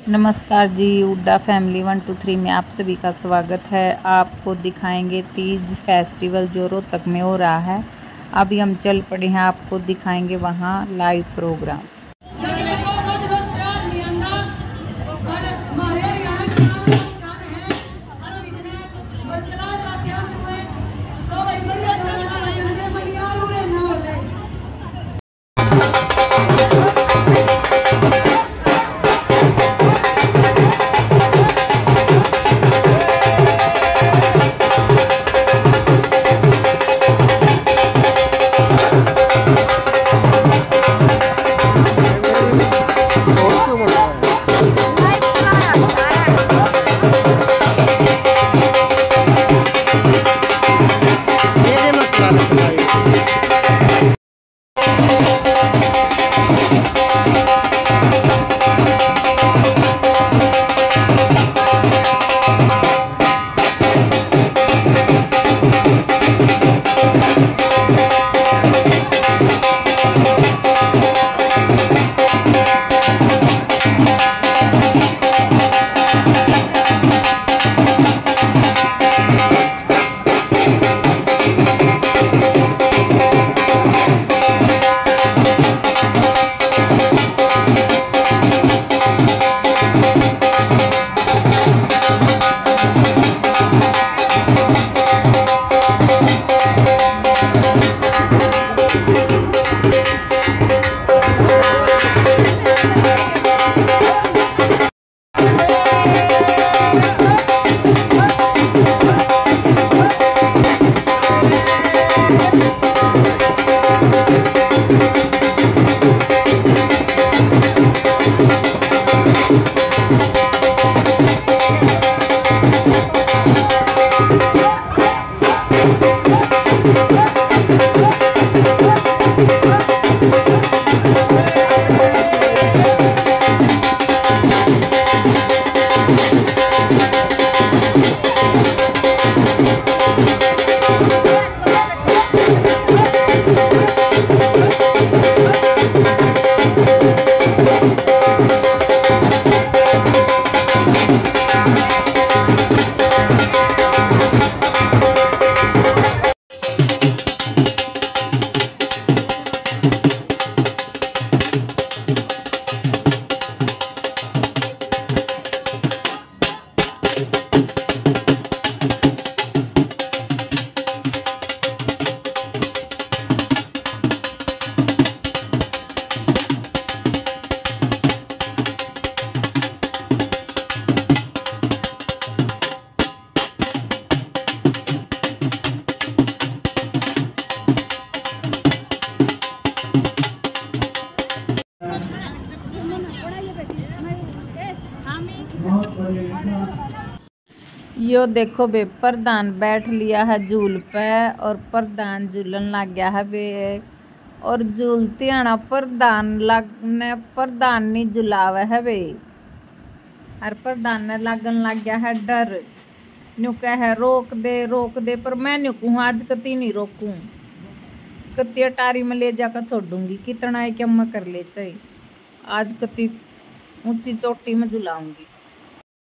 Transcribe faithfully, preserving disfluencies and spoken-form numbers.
नमस्कार जी, उड्डा फैमिली वन टू थ्री में आप सभी का स्वागत है। आपको दिखाएंगे तीज फेस्टिवल जो रोहतक में हो रहा है। अभी हम चल पड़े हैं, आपको दिखाएंगे वहाँ लाइव प्रोग्राम। यो देखो बे, प्रधान बैठ लिया है झूल पे और प्रधान झूलन लग गया है बे। और झूलते आना प्रधान लगने प्रधान नहीं झुलावे है बे। और प्रधान ने लगन लग गया है डर। न्यू कह रोक दे रोक दे, पर मैं न्यू कहूँ आज कती नहीं रोकूं, कती अटारी में ले जाकर छोड़ूंगी। कितना है कि मैं कर ले चाहिए, आज कती ऊंची चोटी में झुलाऊंगी।